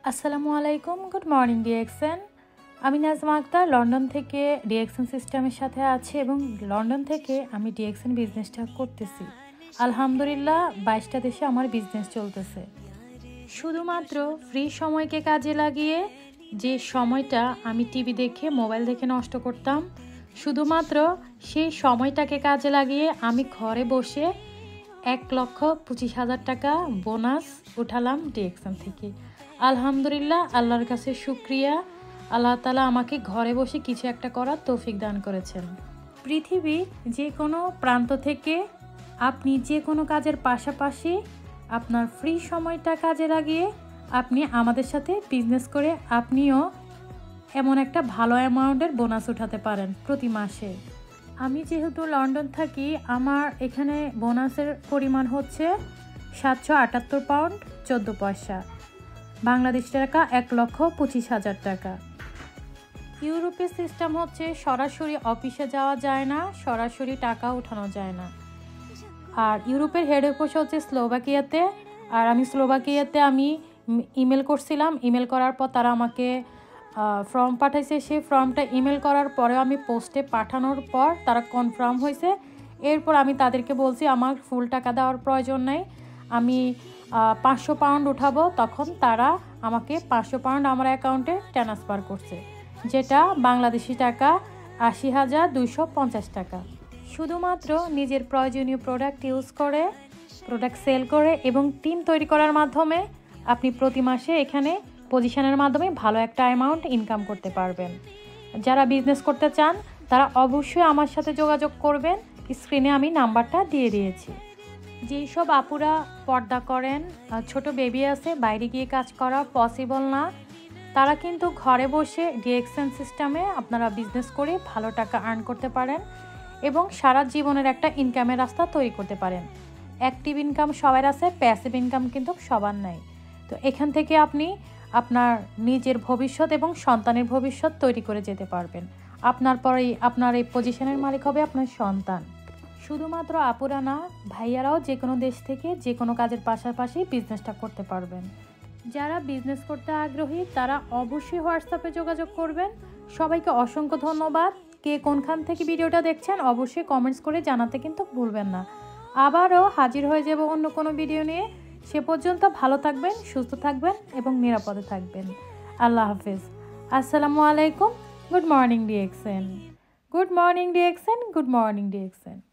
আসসালামু আলাইকুম, good morning DXN. আমি নাজমা আক্তার লন্ডন থেকে ডিএক্সএন সিস্টেমের সাথে আছি এবং লন্ডন থেকে আমি ডিএক্সএন বিজনেসটা করতেছি। আলহামদুলিল্লাহ 22টা দেশে আমার বিজনেস চলতেছে। শুধুমাত্র ফ্রি সময়কে কাজে লাগিয়ে যে সময়টা আমি টিভি দেখে মোবাইল দেখে নষ্ট করতাম, শুধুমাত্র সেই সময়টাকে কাজে লাগিয়ে আমি ঘরে বসে 1,25,000 টাকা বোনাস উঠালাম ডিএক্সএন থেকে। আলহামদুলিল্লাহ, আল্লাহর কাছে শুক্রিয়া। আল্লাহ তাআলা আমাকে ঘরে বসে কিছু একটা করার তৌফিক দান করেছেন। পৃথিবীর যে কোনো প্রান্ত থেকে আপনি যে কোনো কাজের পাশাপাশি আপনার ফ্রি সময়টা কাজে লাগিয়ে আপনি আমাদের সাথে বিজনেস করে আপনিও এমন একটা ভালো অ্যামাউন্টের বোনাস উঠাতে পারেন প্রতি মাসে। আমি যেহেতু লন্ডন থাকি, আমার এখানে বোনাসের পরিমাণ হচ্ছে 778 পাউন্ড 14 পয়সা, বাংলাদেশ টাকা 1,25,000 টাকা। ইউরোপের সিস্টেম হচ্ছে সরাসরি অফিসে যাওয়া যায় না, সরাসরি টাকা উঠানো যায় না। আর ইউরোপের হেড অফিস হচ্ছে স্লোভাকিয়াতে। আর আমি স্লোভাকিয়াতে ইমেল করছিলাম। ইমেল করার পর তারা আমাকে ফর্ম পাঠাইছে। সেই ফর্মটা ইমেল করার পরেও আমি পোস্টে পাঠানোর পর তারা কনফার্ম হয়েছে। এরপর আমি তাদেরকে বলছি আমার ফুল টাকা দেওয়ার প্রয়োজন নেই, আমি 500 পাউন্ড উঠাবো। তখন তারা আমাকে 500 পাউন্ড আমার অ্যাকাউন্টে ট্রান্সফার করছে, যেটা বাংলাদেশি টাকা 80,250 টাকা। শুধুমাত্র নিজের প্রয়োজনীয় প্রোডাক্ট সেল করে এবং টিম তৈরি করার মাধ্যমে আপনি প্রতি মাসে এখানে পজিশনের মাধ্যমে ভালো একটা অ্যামাউন্ট ইনকাম করতে পারবেন। যারা বিজনেস করতে চান তারা অবশ্যই আমার সাথে যোগাযোগ করবেন। স্ক্রিনে আমি নাম্বারটা দিয়ে দিয়েছি। যেই সব আপুরা পর্দা করেন, ছোট বেবি আছে, বাইরে গিয়ে কাজ করা পসিবল না, তারা কিন্তু ঘরে বসে ডিএক্সএন সিস্টেমে আপনারা বিজনেস করে ভালো টাকা আর্ন করতে পারেন এবং সারা জীবনের একটা ইনকামের রাস্তা তৈরি করতে পারেন। অ্যাক্টিভ ইনকাম সবার আছে, প্যাসিভ ইনকাম কিন্তু সবার নাই। তো এখান থেকে আপনি আপনার নিজের ভবিষ্যৎ এবং সন্তানের ভবিষ্যৎ তৈরি করে যেতে পারবেন। আপনার পরেই আপনার এই পজিশনের মালিক হবে আপনার সন্তান। শুধুমাত্র আপুরা না, ভাইয়ারাও যে কোনো দেশ থেকে যে কোনো কাজের পাশাপাশি বিজনেসটা করতে পারবেন। যারা বিজনেস করতে আগ্রহী তারা অবশ্যই হোয়াটসঅ্যাপে যোগাযোগ করবেন। সবাইকে অসংখ্য ধন্যবাদ। কে কোনখান থেকে ভিডিওটা দেখছেন অবশ্যই কমেন্টস করে জানাতে কিন্তু ভুলবেন না। আবারও হাজির হয়ে যাব অন্য কোনো ভিডিও নিয়ে। সে পর্যন্ত ভালো থাকবেন, সুস্থ থাকবেন এবং নিরাপদে থাকবেন। আল্লাহ হাফেজ। আসসালামু আলাইকুম। Good morning DXN. Good morning DXN. Good morning DXN.